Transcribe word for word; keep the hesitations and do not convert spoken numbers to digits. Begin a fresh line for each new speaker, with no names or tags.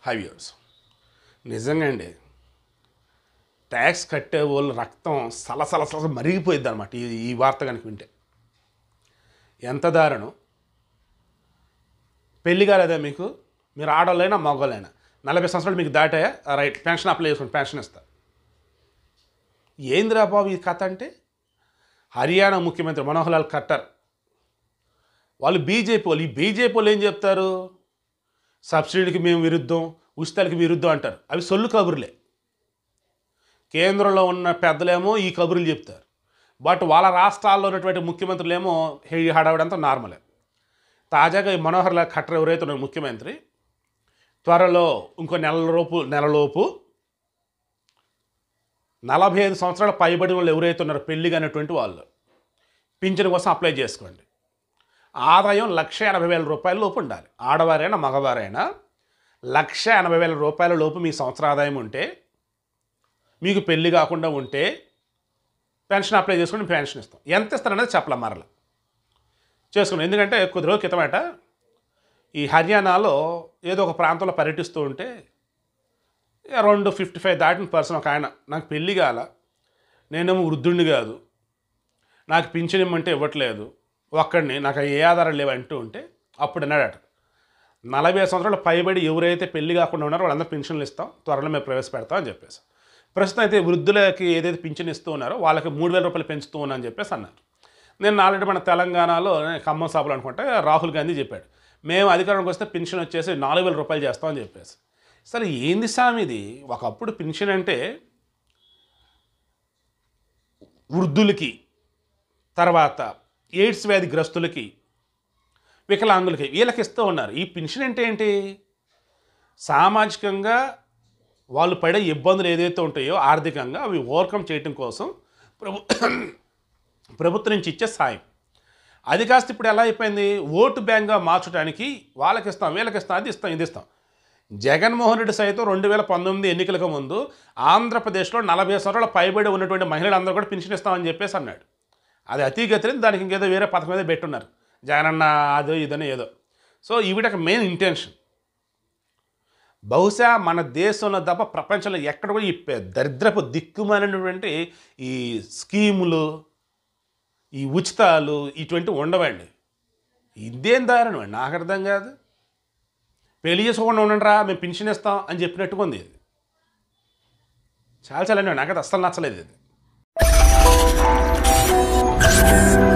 High viewers, నిజంగా అండి tax కట్టే వాళ్ళు రక్తం సలసల సలసల మరిగిపోయిద్ది అనమాట. ఈ ఈ వార్త కనుక వింటే ఎంత దారుణం. పెళ్లి కాలేదా మీకు? మీరు ఆడవాళ్ళైనా మగవాళ్ళైనా నలభై సంవత్సరాలు మీకు దాటాయా? రైట్, పెన్షన్ అప్లై చేసుకుని పెన్షన్ ఇస్తా. ఏందిరా బాబు ఈ కథ అంటే, హర్యానా ముఖ్యమంత్రి మనోహర్ లాల్ ఖట్టర్ వాళ్ళు బీజేపీ వాళ్ళు. ఈ బీజేపీ వాళ్ళు ఏం చెప్తారు? సబ్సిడీకి మేము విరుద్ధం, ఉచితాలకి విరుద్ధం అంటారు. అవి సొల్లు కబుర్లే. కేంద్రంలో ఉన్న పెద్దలేమో ఈ కబుర్లు చెప్తారు, బట్ వాళ్ళ రాష్ట్రాల్లో ఉన్నటువంటి ముఖ్యమంత్రులేమో ఈ హడావిడంతా నార్మలే. తాజాగా ఈ మనోహర్ లాల్ ఖట్టర్ ఎవరైతే ఉన్నారు ముఖ్యమంత్రి, త్వరలో ఇంకో నెలలోపు నెలలోపు నలభై ఐదు సంవత్సరాల పైబడిన వాళ్ళు ఎవరైతే ఉన్నారో పెళ్లి కానటువంటి వాళ్ళు పింఛన్ కోసం అప్లై చేసుకోండి. ఆదాయం లక్ష ఎనభై వేల రూపాయల లోపు ఉండాలి. ఆడవారైనా మగవారైనా లక్ష ఎనభై వేల రూపాయల లోపు మీ సంవత్సర ఆదాయం ఉంటే, మీకు పెళ్లి కాకుండా ఉంటే పెన్షన్ అప్లై చేసుకుని పెన్షన్ ఇస్తాం. ఎంత ఇస్తారనేది చెప్పలే మరల చేసుకున్నాం. ఎందుకంటే కొద్ది రోజుల క్రితమేట ఈ హర్యానాలో ఏదో ఒక ప్రాంతంలో పర్యటిస్తూ ఉంటే అరౌండ్ ఫిఫ్టీ ఫైవ్ దాటిన పర్సన్ ఒక ఆయన, నాకు పెళ్ళి కాల, నేనేమో వృద్ధుడిని కాదు, నాకు పింఛన్ ఇమ్మంటే ఇవ్వట్లేదు, ఒక్కడిని, నాకు ఏ ఆధారాలు లేవు అంటూ ఉంటే అప్పుడు అన్నాడట, నలభై సంవత్సరాలు పైబడి ఎవరైతే పెళ్లి కాకుండా ఉన్నారో వాళ్ళందరూ పింఛన్లు ఇస్తాం, త్వరలో మేము ప్రవేశపెడతాం అని చెప్పేసి. ప్రస్తుతం అయితే వృద్ధులకి ఏదైతే పింఛన్ ఇస్తూ ఉన్నారో వాళ్ళకి మూడు వేల రూపాయలు పెంచుతూ ఉన్నా అని చెప్పేసి అన్నారు. నేను ఆల్రెడీ మన తెలంగాణలో ఖమ్మం సభలు అనుకుంటే రాహుల్ గాంధీ చెప్పాడు, మేము అధికారంలోకి వస్తే పింఛన్ వచ్చేసి నాలుగు వేల రూపాయలు చేస్తామని చెప్పేసి. సరే ఏంది సామి ఇది? ఒకప్పుడు పింఛన్ అంటే వృద్ధులకి, తర్వాత ఎయిడ్స్ వ్యాధి గ్రస్తులకి, వికలాంగులకి, వీళ్ళకి ఇస్తూ ఉన్నారు. ఈ పింఛన్ అంటే ఏంటి? సామాజికంగా వాళ్ళు పడే ఇబ్బందులు ఏదైతే ఉంటాయో ఆర్థికంగా అవి ఓవర్కమ్ చేయటం కోసం ప్రభు ప్రభుత్వం నుంచి ఇచ్చే సాయం. అది కాస్త ఇప్పుడు ఎలా అయిపోయింది, ఓటు బ్యాంక్గా మార్చడానికి వాళ్ళకి ఇస్తాం, వీళ్ళకి ఇస్తాం, అది ఇస్తాం, ఇది ఇస్తాం. జగన్మోహన్ రెడ్డి సైతం రెండు వేల పంతొమ్మిది ఎన్నికలకు ముందు ఆంధ్రప్రదేశ్లో నలభై సంవత్సరాల పైబడి ఉన్నటువంటి మహిళలందరూ కూడా పెన్షన్ ఇస్తామని చెప్పేసి అన్నాడు. అది అతిగతిని దానికి ఇంకేదో వేరే పథకం మీద పెట్టున్నారు, జగనన్న అదో ఇదని ఏదో. సో ఈవిడకి మెయిన్ ఇంటెన్షన్ బహుశా మన దేశంలో తప్ప ప్రపంచంలో ఎక్కడ కూడా ఈ దరిద్రపు దిక్కుమాలినటువంటి ఈ స్కీములు, ఈ ఉచితాలు ఇటువంటివి ఉండవండి. ఇదేం దారుణం అండి, నాకు అర్థం కాదు. పెళ్లి చేసుకోకుండా ఉండండి రా, మేము పెన్షన్ ఇస్తాం అని చెప్పినట్టుగా ఉంది ఇది. చాలా చాలా నాకైతే అస్సలు నచ్చలేదు ఇది.